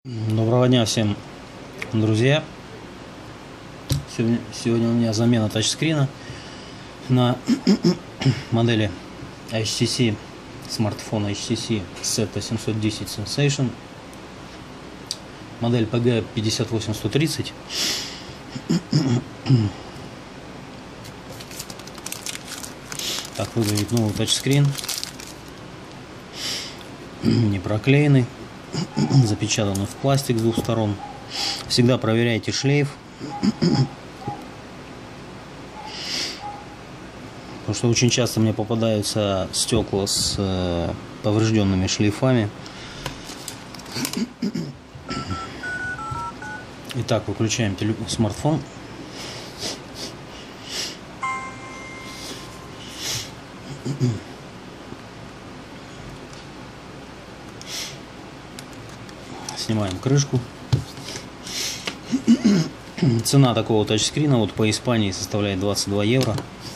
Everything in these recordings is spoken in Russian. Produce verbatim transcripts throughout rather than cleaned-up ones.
Доброго дня всем, друзья. Сегодня, сегодня у меня замена тачскрина на модели эйч ти си, смартфона эйч ти си сета семьсот десять Sensation, модель пи джи пятьдесят восемь сто тридцать. Так выглядит новый тачскрин, не проклеенный, запечатаны в пластик с двух сторон. Всегда проверяйте шлейф, потому что очень часто мне попадаются стекла с э, поврежденными шлейфами. Итак, выключаем смартфон. Снимаем крышку. Цена такого тачскрина вот по Испании составляет двадцать два евро.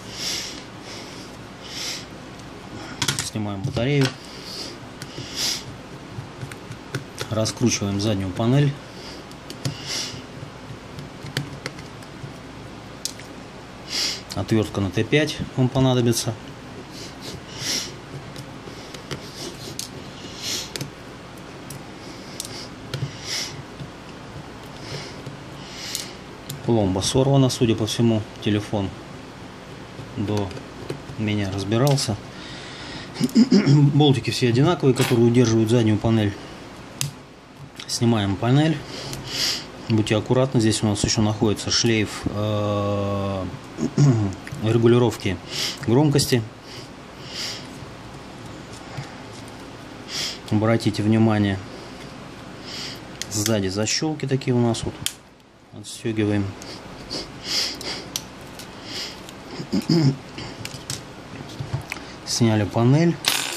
Снимаем батарею. Раскручиваем заднюю панель. Отвертка на тэ пять вам понадобится. Пломба сорвана, судя по всему, телефон до меня разбирался. Болтики все одинаковые, которые удерживают заднюю панель. Снимаем панель. Будьте аккуратны, здесь у нас еще находится шлейф э, регулировки громкости. Обратите внимание, сзади защелки такие у нас вот. Отстегиваем. Сняли панель.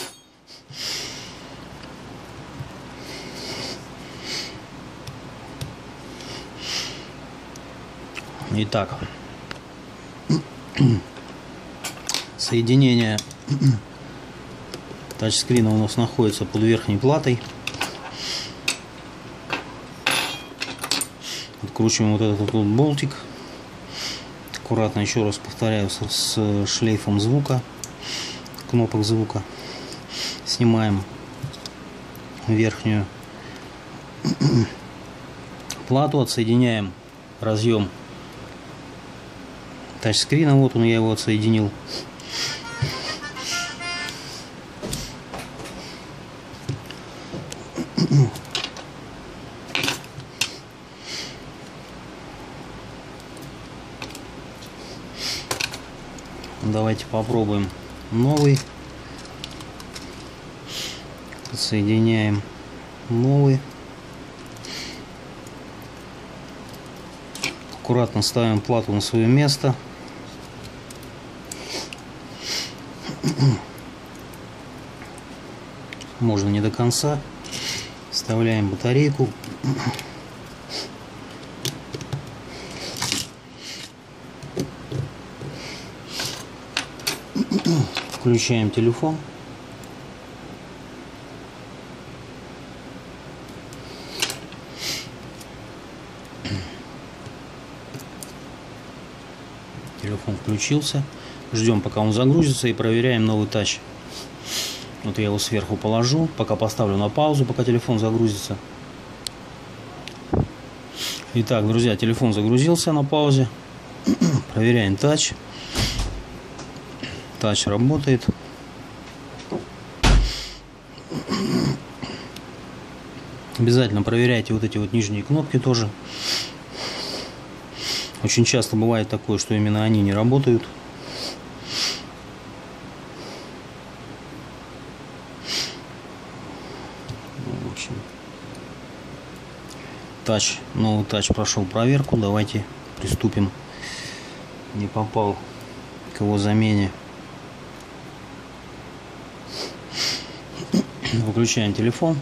Итак, соединение тачскрина у нас находится под верхней платой. Откручиваем вот этот вот болтик. Аккуратно, еще раз повторяю, с, с шлейфом звука, кнопок звука. Снимаем верхнюю плату, отсоединяем разъем тачскрина. Вот он, я его отсоединил. Давайте попробуем новый. Соединяем новый. Аккуратно ставим плату на свое место. Можно не до конца. Вставляем батарейку. Включаем телефон. Телефон включился. Ждем, пока он загрузится, и проверяем новый тач. Вот я его сверху положу, пока поставлю на паузу, пока телефон загрузится. Итак, друзья, телефон загрузился на паузе. Проверяем тач. Тач работает. Обязательно проверяйте вот эти вот нижние кнопки тоже. Очень часто бывает такое, что именно они не работают. В общем, тач, новый тач прошел проверку. Давайте приступим. Не попал к его замене. Выключаем телефон.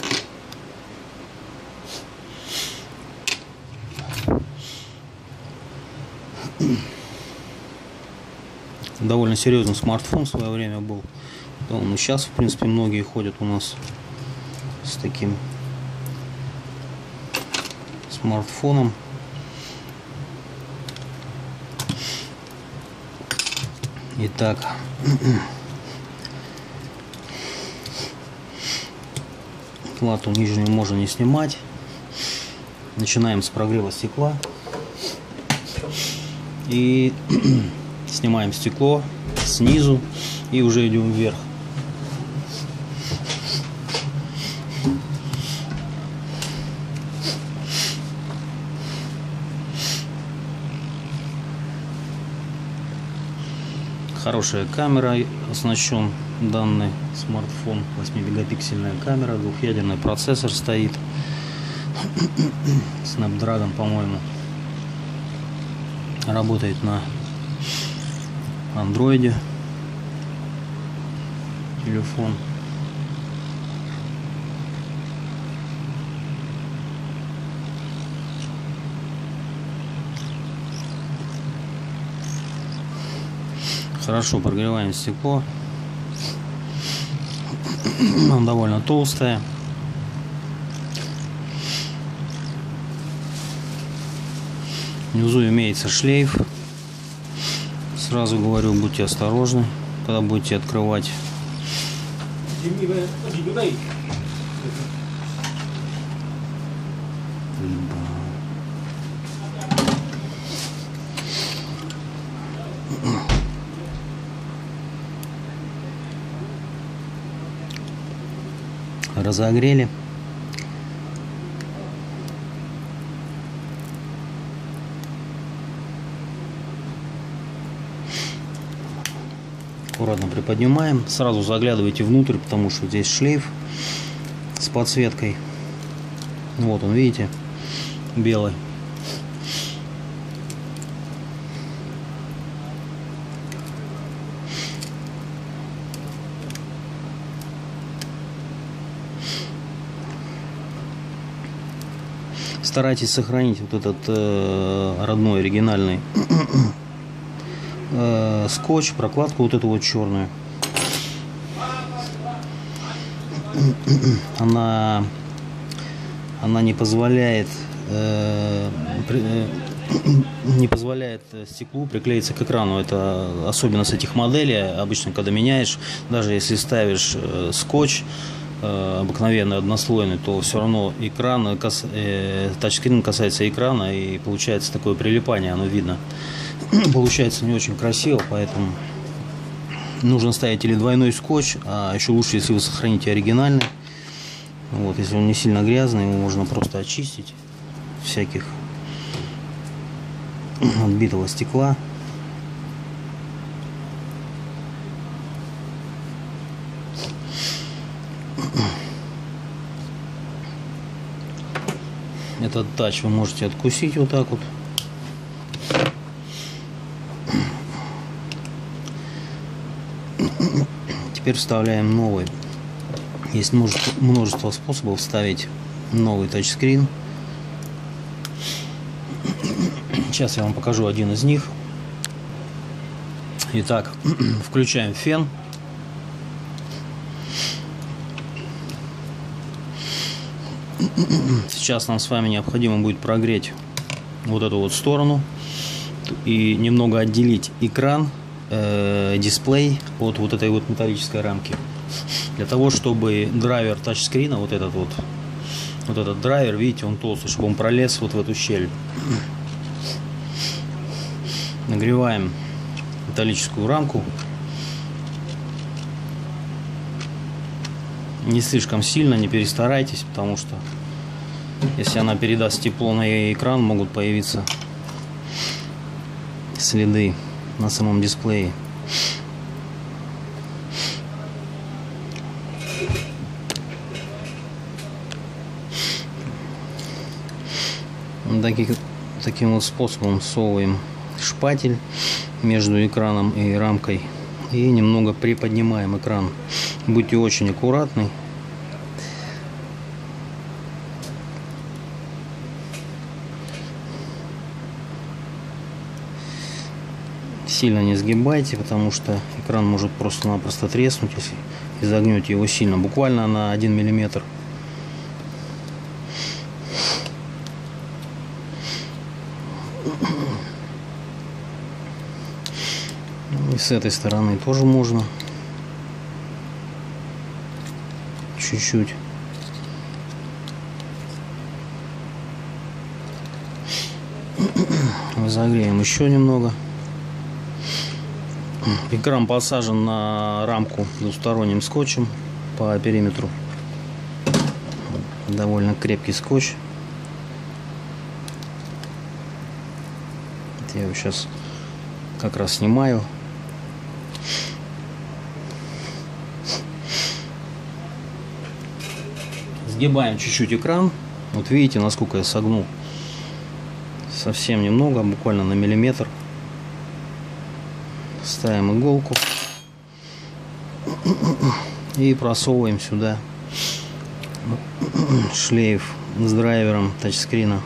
Довольно серьезный смартфон в свое время был. Ну, сейчас, в принципе, многие ходят у нас с таким смартфоном. Итак, плату нижнюю можно не снимать. Начинаем с прогрева стекла и снимаем стекло снизу и уже идем вверх. Хорошая камера, оснащен данный смартфон, восьмимегапиксельная камера, двухъядерный процессор стоит, Snapdragon, по-моему, работает на андроиде телефон. Хорошо прогреваем стекло. Оно довольно толстое. Внизу имеется шлейф. Сразу говорю, будьте осторожны, когда будете открывать. Разогрели. Аккуратно приподнимаем. Сразу заглядывайте внутрь, потому что здесь шлейф с подсветкой. Вот он, видите, белый. Старайтесь сохранить вот этот э, родной оригинальный э, скотч, прокладку вот эту вот черную. Она, она не позволяет э, при, э, не позволяет стеклу приклеиться к экрану. Это особенность этих моделей. Обычно, когда меняешь, даже если ставишь э, скотч обыкновенный однослойный, то все равно экран, кас, э, тачскрин касается экрана, и получается такое прилипание, оно видно. Получается не очень красиво, поэтому нужно ставить или двойной скотч, а еще лучше, если вы сохраните оригинальный. Вот, если он не сильно грязный, его можно просто очистить всяких отбитого стекла. Этот тач вы можете откусить вот так вот. Теперь вставляем новый. Есть множество, множество способов вставить новый тачскрин. Сейчас я вам покажу один из них. Итак, включаем фен. Сейчас нам с вами необходимо будет прогреть вот эту вот сторону и немного отделить экран, э, дисплей от вот этой вот металлической рамки, для того, чтобы драйвер тачскрина, вот этот вот, вот этот драйвер, видите, он толстый, чтобы он пролез вот в эту щель. Нагреваем металлическую рамку. Не слишком сильно, не перестарайтесь, потому что если она передаст тепло на экран, могут появиться следы на самом дисплее. Таких, таким вот способом всовываем шпатель между экраном и рамкой и немного приподнимаем экран. Будьте очень аккуратны. Сильно не сгибайте, потому что экран может просто-напросто треснуть, если изогнете его сильно, буквально на один миллиметр. И с этой стороны тоже можно. Чуть-чуть. Разогреем еще немного. Экран посажен на рамку двусторонним скотчем по периметру. Довольно крепкий скотч. Я его сейчас как раз снимаю. Сгибаем чуть-чуть экран. Вот видите, насколько я согнул. Совсем немного, буквально на миллиметр. Ставим иголку и просовываем сюда шлейф с драйвером тачскрина.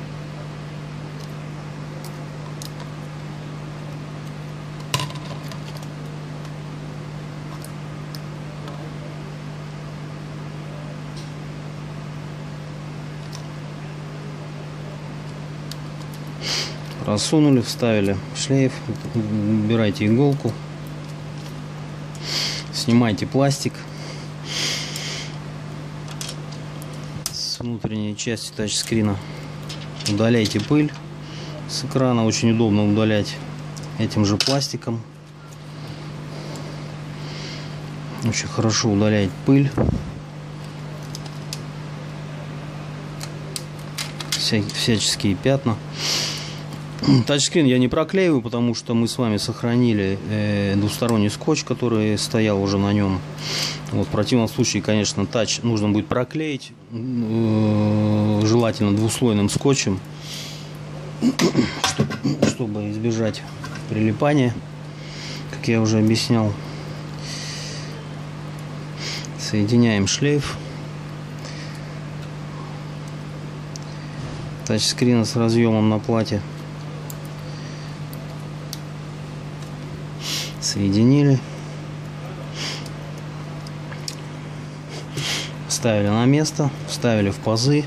Просунули, вставили шлейф, убирайте иголку, снимайте пластик с внутренней части тачскрина, удаляйте пыль с экрана, очень удобно удалять этим же пластиком, очень хорошо удаляет пыль, вся, всяческие пятна. Тачскрин я не проклеиваю, потому что мы с вами сохранили э, двусторонний скотч, который стоял уже на нем. Вот, в противном случае, конечно, тач нужно будет проклеить, э, желательно двуслойным скотчем, чтобы, чтобы избежать прилипания, как я уже объяснял. Соединяем шлейф тачскрина с разъемом на плате. Соединили, ставили на место, вставили в пазы.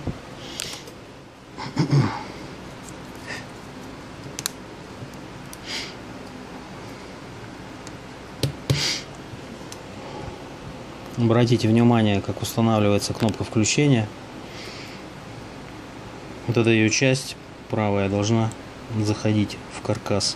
Обратите внимание, как устанавливается кнопка включения. Вот эта ее часть правая должна заходить в каркас.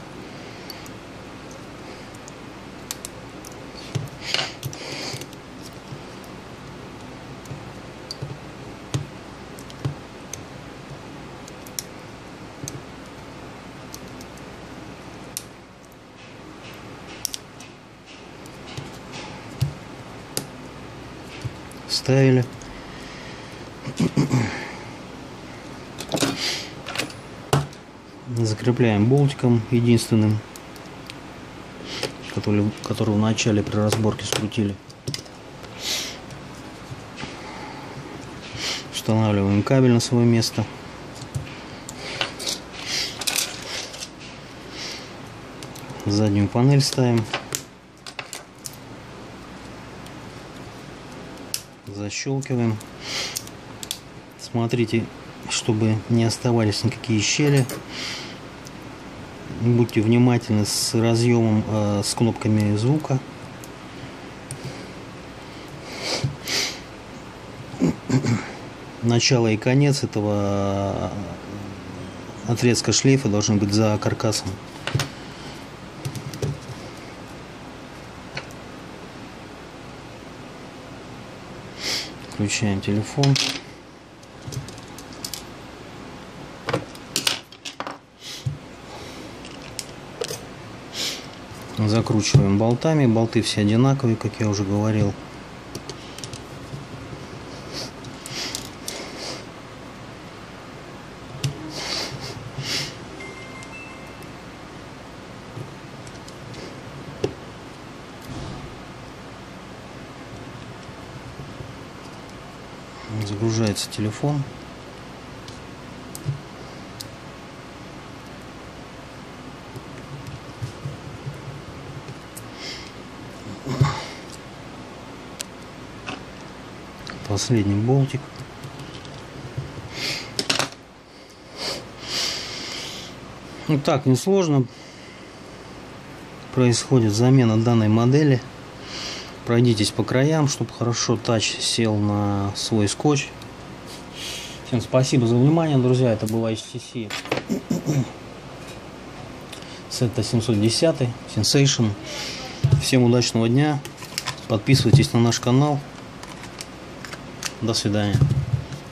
Ставили. Закрепляем болтиком единственным, который, который в начале при разборке скрутили. Устанавливаем кабель на свое место. Заднюю панель ставим. Защелкиваем. Смотрите, чтобы не оставались никакие щели. Будьте внимательны с разъемом, э, с кнопками звука. Начало и конец этого отрезка шлейфа должны быть за каркасом. Включаем телефон. Закручиваем болтами. Болты все одинаковые, как я уже говорил. Загружается телефон. Последний болтик. Вот так несложно происходит замена данной модели. Пройдитесь по краям, чтобы хорошо тач сел на свой скотч. Всем спасибо за внимание, друзья. Это был эйч ти си Сетта семьсот десять Sensation. Всем удачного дня. Подписывайтесь на наш канал. До свидания.